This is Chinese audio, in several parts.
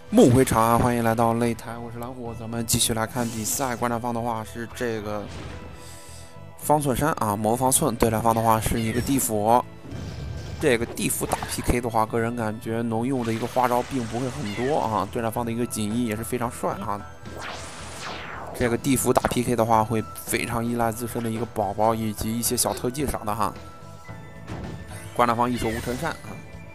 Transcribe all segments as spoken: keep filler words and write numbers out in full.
梦回长安，欢迎来到擂台，我是蓝虎，咱们继续来看比赛。观战方的话是这个方寸山啊，魔方寸；对战方的话是一个地府。这个地府打 P K 的话，个人感觉能用的一个花招并不会很多啊。对战方的一个锦衣也是非常帅啊。这个地府打 P K 的话，会非常依赖自身的一个宝宝以及一些小特技啥的哈。观战方一手无尘扇啊。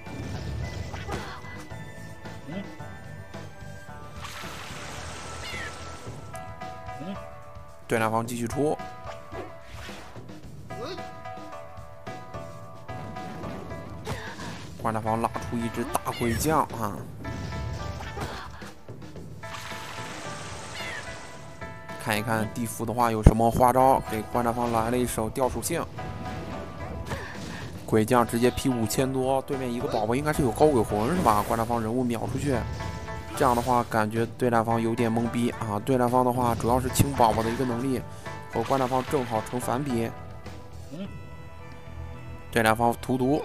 对战方继续出，观战方拉出一只大鬼将啊！看一看地府的话有什么花招，给观战方来了一手吊属性。鬼将直接劈五千多，对面一个宝宝应该是有高鬼魂是吧？观战方人物秒出去。这样的话，感觉对战方有点懵逼啊！对战方的话，主要是清宝宝的一个能力，和观战方正好成反比。对战方荼毒，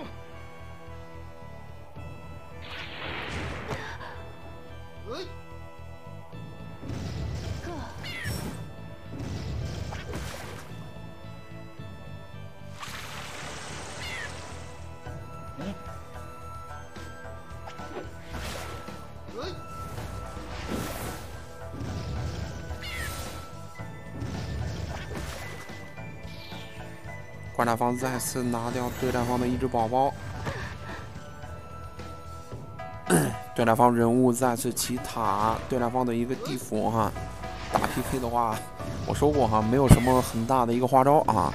观战方再次拿掉对战方的一只宝宝。对战方人物再次起塔，对战方的一个地府哈，打 P K 的话，我说过哈，没有什么很大的一个花招啊。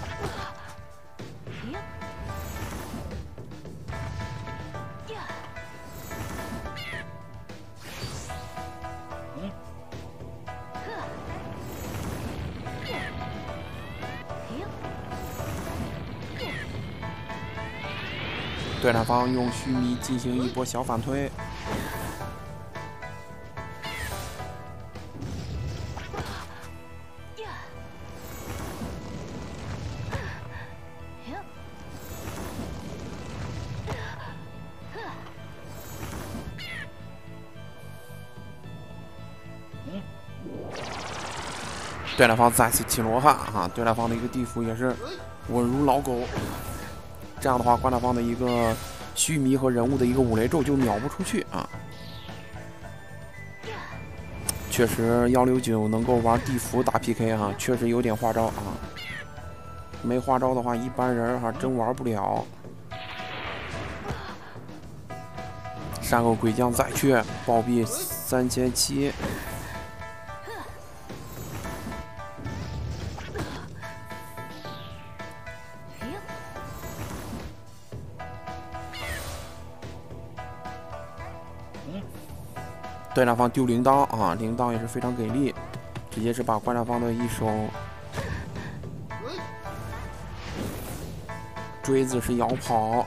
对战方用须弥进行一波小反推，对战方再次起罗汉啊！对战方的一个地府也是稳如老狗。这样的话，观战方的一个须弥和人物的一个五雷咒就秒不出去啊！确实，幺六九能够玩地府打 P K 哈、啊，确实有点花招啊。没花招的话，一般人还真玩不了。山口鬼将再去暴毙三千七。对战方丢铃铛啊，铃铛也是非常给力，直接是把观战方的一手锥子是摇跑。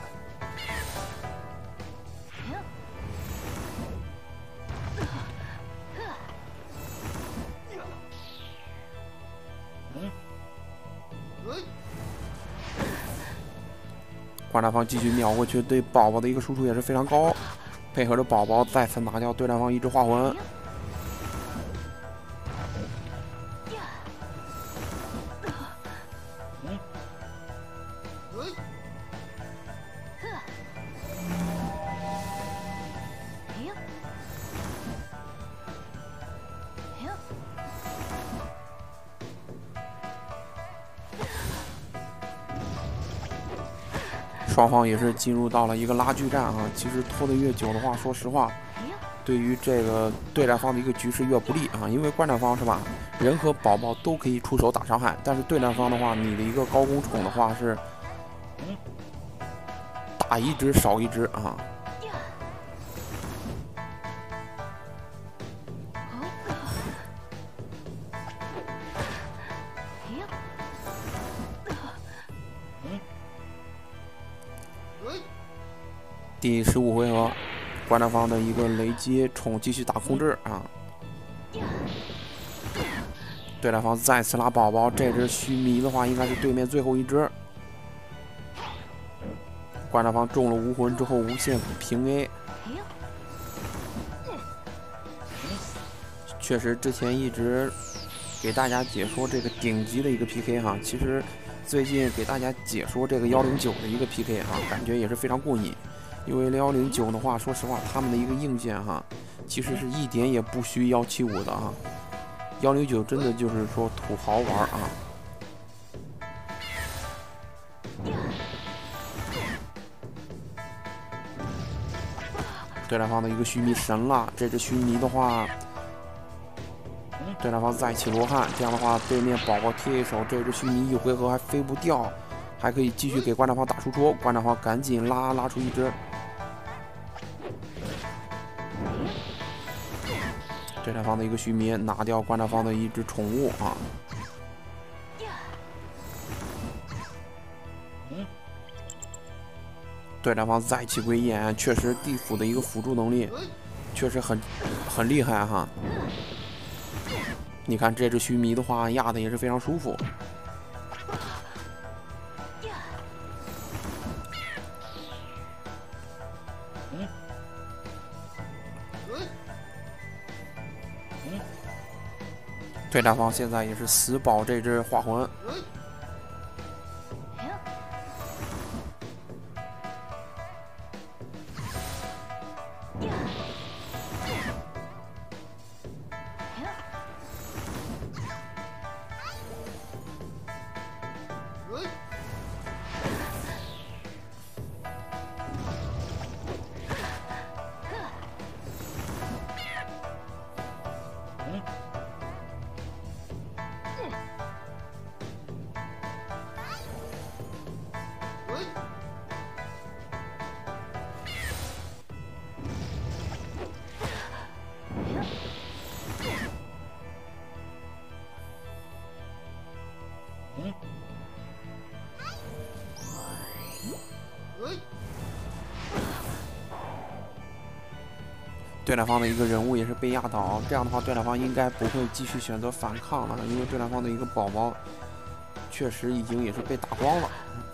观战方继续秒过去，对宝宝的一个输出也是非常高。配合着宝宝再次拿掉对战方一只化魂，双方也是进入到了一个拉锯战啊。其实拖得越久的话，说实话，对于这个对战方的一个局势越不利啊。因为观战方是吧，人和宝宝都可以出手打伤害，但是对战方的话，你的一个高攻宠的话是打一只少一只啊。第十五回合，观战方的一个雷击宠继续打控制啊。对战方再次拉宝宝，这只须弥的话应该是对面最后一只。观战方中了无魂之后无限平 A， 确实之前一直给大家解说这个顶级的一个 P K 哈，其实最近给大家解说这个幺零九的一个 P K 哈，感觉也是非常过瘾。因为幺零九的话，说实话，他们的一个硬件哈，其实是一点也不虚幺七五的啊。幺零九真的就是说土豪玩啊。对战方的一个须弥神了，这只须弥的话，对战方再起罗汉，这样的话对面宝宝贴一手，这只须弥一回合还飞不掉，还可以继续给观战方打输出，观战方赶紧拉拉出一只。对战方的一个须弥拿掉观战方的一只宠物啊。对战方再起鬼眼，确实地府的一个辅助能力确实很很厉害哈。你看这只须弥的话压的也是非常舒服。对战方现在也是死保这只化魂。对战方的一个人物也是被压倒，这样的话对战方应该不会继续选择反抗了，因为对战方的一个宝宝确实已经也是被打光了。